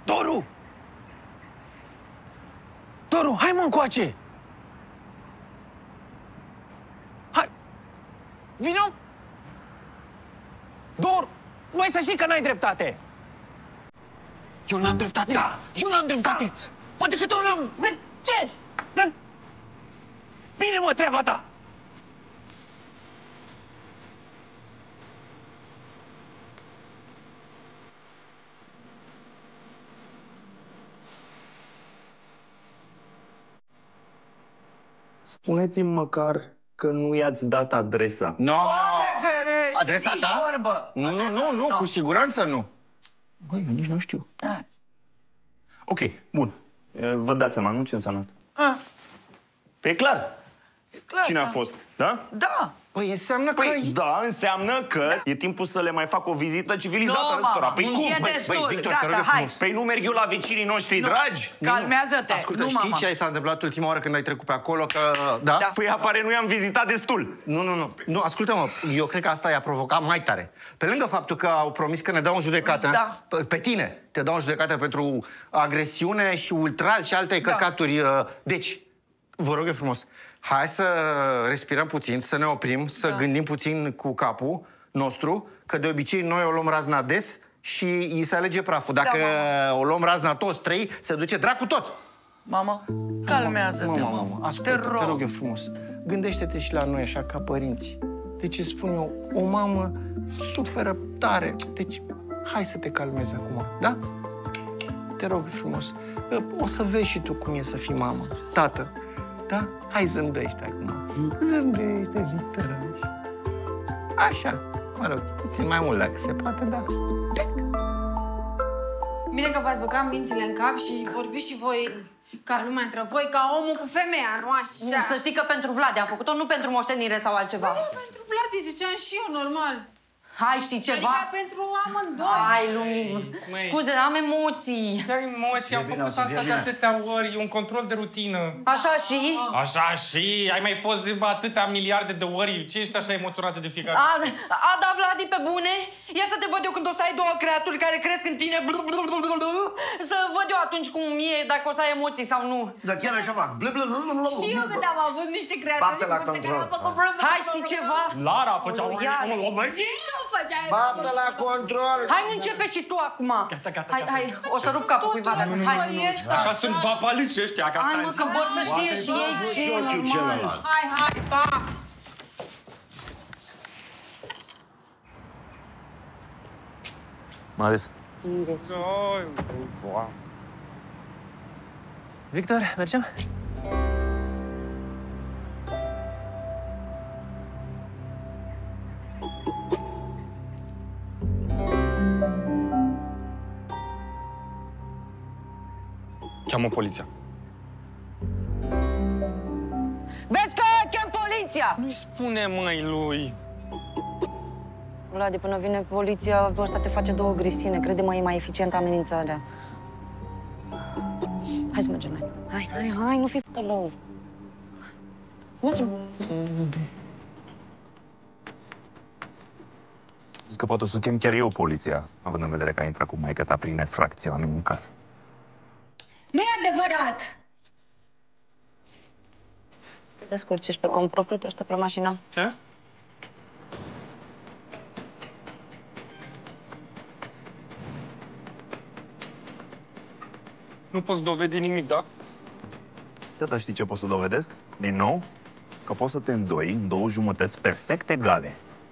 Doru! Doru, hai mă încoace! Hai! Vino! Doru! Băi, să știi că n-ai dreptate! Eu n-am dreptate? Da! Eu n-am dreptate! Poate că tu n-am... De ce? Bine, mă, treaba ta! Spuneți-mi măcar că nu i-ați dat adresa. No! Adresa ta? Nu, cu siguranță nu. Băi, eu nici nu știu. Ok, bun. Vă dați seama, nu? Ce înseamnă asta? E clar. Cine a fost, da? Da! Păi înseamnă că... Da, înseamnă că e timpul să le mai fac o vizită civilizată în restaurant. Păi cum? E destul, Victor, gata, hai. Păi nu merg eu la vecinii noștri dragi? Calmează-te. Ascultă, nu, știi mama. ce s-a întâmplat ultima oară când ai trecut pe acolo? Că... Da? Păi apare nu i-am vizitat destul. Nu, ascultă-mă, eu cred că asta i-a provocat mai tare. Pe lângă faptul că au promis că ne dau în judecată, Da. pe tine te dau în judecată pentru agresiune și ultraj și alte căcaturi. Deci, vă rog eu frumos, hai să respirăm puțin, să ne oprim, să gândim puțin cu capul nostru, că de obicei noi o luăm razna des și îi se alege praful. Dacă o luăm razna toți trei, se duce dracu tot. Mama, calmează-te, Mama, ascultă, te rog eu frumos. Gândește-te și la noi așa ca părinți. Deci îți spun eu, o mamă suferă tare. Deci hai să te calmezi acum, da? Te rog eu frumos. O să vezi și tu cum e să fii mamă, tată. Da? Hai zâmbește acum. Zâmbește, Victor. Așa, mă rog, puțin mai mult dacă se poate, da. Bine că v-ați băgat mințile în cap și vorbiți și voi ca lumea între voi, ca omul cu femeia, nu așa? Să știi că pentru Vlad a făcut-o, nu pentru moștenire sau altceva. Nu, pentru Vlad, ziceam și eu, normal. Hai, știi ceva? Adică pentru amândoi. Hai, Lumini. Scuze, am emoții. Dar emoții, am făcut asta de atâtea ori, e un control de rutină. Așa și? Așa și? Ai mai fost de atâtea miliarde de ori? Ce ești așa emoționată de fiecare? Da, Vladi, pe bune? Ia să te văd eu când o să ai două creaturi care cresc în tine. Să văd eu atunci cum e, dacă o să ai emoții sau nu. Dar chiar așa fac. Și eu când am avut niște creaturi Bate la control. Hai, știi ceva? Lara făcea o... Și tu făceai... Bate la control! Hai, nu începe și tu acum. Gata. Hai, o să rup capul cuiva. Hai, Așa sunt papalici ăștia, ca hai, să mă, că vor să știe și ei ce e normal. Hai, pa! Marius. Victor, mergem? Cheamă poliția. Vezi că chem poliția! Nu-i spune, măi, lui. Vladi, până vine poliția, ăsta te face două grisine. Crede-mă, e mai eficientă amenințarea. Hai să mergem noi. Hai, nu fi tălău. Mergem. Zic că poate o să chem chiar eu poliția, având în vedere că a intrat cu maică ta prin infracție la mine în casă. Nu e adevărat! Te descurci, ești pe cont propriu, te aștept la mașină. Ce? Nu poți dovedi nimic, da? Da, dar știi ce pot să dovedesc? Din nou, că poți să te îndoi în două jumătăți perfect egale.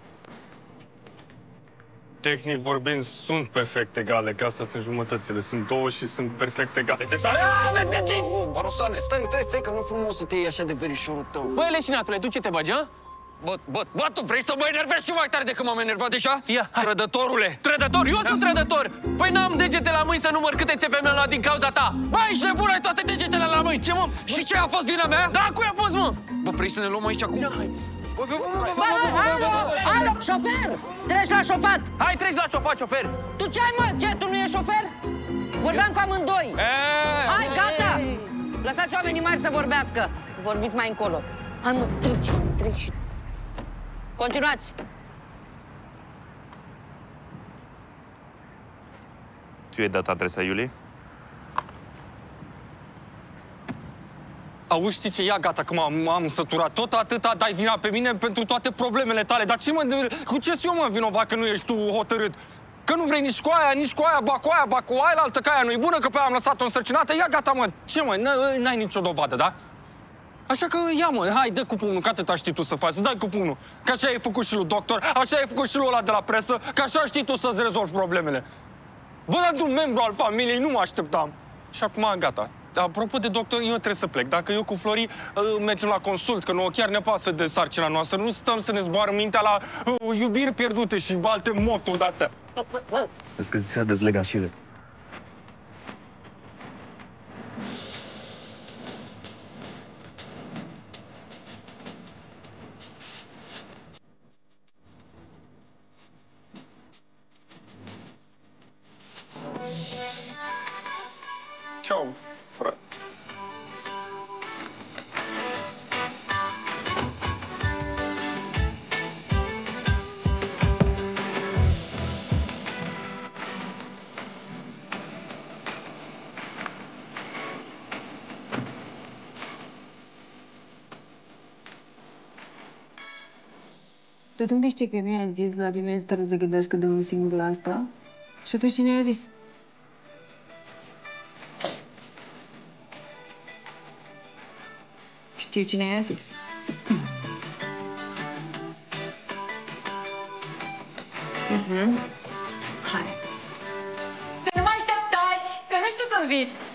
Tehnic vorbind, sunt perfect egale, că astea sunt jumătățile. Sunt două și sunt perfect egale. Deci... Barosane, stai, că nu e frumos să te iei așa de verișorul tău. Băi, leșinatule, tu ce te bagi, a? Bă, tu vrei să mă enervezi și mai tare decât m-am enervat deja? Ia, hai. Trădătorule! Trădător? Eu sunt trădător! Păi n-am degete la mâini să număr câte țepe mi-am luat din cauza ta! Băi, ești nebun, ai toate degetele la mâini! Ce, mă? Și ce a fost vina mea? Da, cui a fost, mă? Bă, vrei să ne luăm aici acum? Alo, șofer! Treci la șofat! Hai, treci la șofat, șofer! Tu ce ai, mă? Ce, tu nu ești șofer? Vorbeam cu amândoi! Hai, gata! Lăsați oamenii mari să vorbească! Vorbiți mai încolo! Hai, mă, treci! Continuați! Tu i-ai dat adresa Iuliei? Auzi, știi ce? Ia, gata, că m-am săturat. Tot atâta dai vina pe mine pentru toate problemele tale. Dar ce mă, cu ce eu mă vinovat că nu ești tu hotărât? Că nu vrei nici cu aia, ba cu aia, altă, că aia nu-i bună, că pe aia am lăsat-o însărcinată. Ia, gata, mă, ce mă, n-ai nicio dovadă, da? Așa că ia, mă, hai, dă cu pumnul, că atâta știi tu să faci, dai cu pumnul. Că așa ai făcut și lui doctor, așa ai făcut și lui ăla de la presă, că așa știi tu să-ți rezolvi problemele. Bă, dar un membru al familiei, nu mă așteptam. Și acum, gata. Apropo de doctor, eu trebuie să plec. Dacă eu cu Flori mergem la consult, că nouă chiar ne pasă de sarcina noastră, nu stăm să ne zboară mintea la iubiri pierdute și alte moto odată. Vezi că ți s-a dezlegat și de... Ciao, frate. Tu unde știi că nu i-a zis la tine în stare să gândească de unul singur la asta? Și atunci cine i-a zis? Știu cine i-a zis. Hai. Să nu mă așteptați, că nu știu când vin.